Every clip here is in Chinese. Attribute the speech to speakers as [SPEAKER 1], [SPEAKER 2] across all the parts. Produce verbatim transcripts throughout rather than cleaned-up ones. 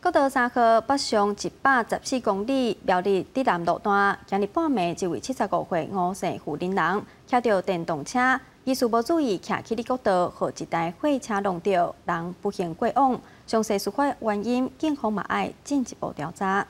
[SPEAKER 1] 国道三号北上一百十四公里，苗栗至南路段，今日半暝，一位七十五岁吴姓妇人人骑着电动车，疑似无注意骑去哩国道，和一台货车撞到，人不幸过往。详细事发原因，警方嘛要进一步调查。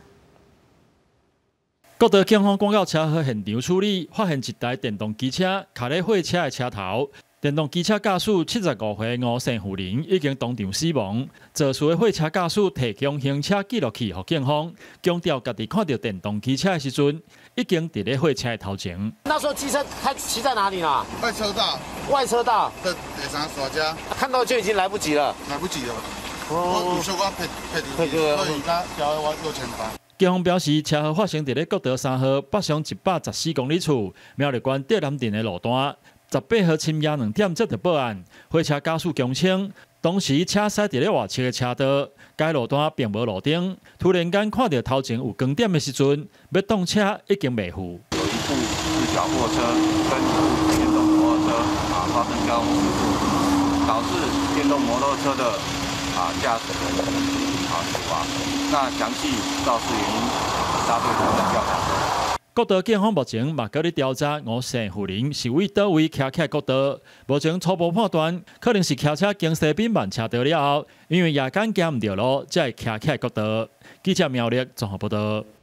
[SPEAKER 2] 国道警方赶到车祸现场处理，发现一台电动机车卡在货车的车头。电动机车驾驶七十五岁吴姓妇人已经当场死亡。肇事的货车驾驶提供行车记录器给警方，强调家己看到电动机车的时阵，已经伫咧货车的头前。
[SPEAKER 3] 那时候机车开骑在哪里呢？
[SPEAKER 4] 外车道。
[SPEAKER 3] 外车道。
[SPEAKER 4] 的第三耍家。
[SPEAKER 3] 看到就已经来不及了。
[SPEAKER 4] 来不及了。我有小可配配进去，所以他交我六千八。
[SPEAKER 2] 警方表示，车祸发生伫咧国道三号北上一百十四公里处苗栗县德南镇的路段。十八号深夜两点接到报案，货车驾驶强称，当时车驶伫咧外侧的车道，该路段并无路灯，突然间看到头前有光点的时阵，要动车已经未赴。
[SPEAKER 5] 有一部四角货车跟一部电动摩托车啊发生交通事故，导致电动摩托车的啊驾驶人啊死亡。 那详细肇事原因，大队正在调查。
[SPEAKER 2] 国道警方目前嘛搁咧调查吴姓妇人是为倒位骑起国道，目前初步判断可能是骑车经西滨慢车道了后，因为夜间行唔到路，才会骑起国道。记者苗栗综合报道。